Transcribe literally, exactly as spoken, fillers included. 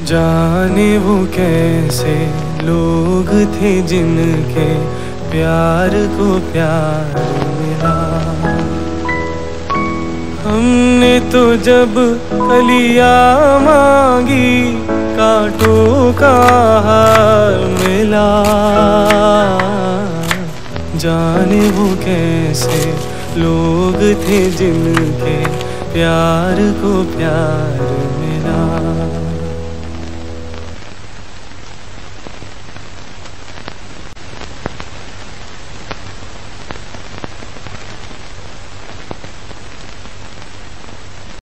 जाने वो कैसे लोग थे जिनके प्यार को प्यार मिला। हमने तो जब कलियां मांगी कांटों का हार मिला। जाने वो कैसे लोग थे जिनके प्यार को प्यार मिला।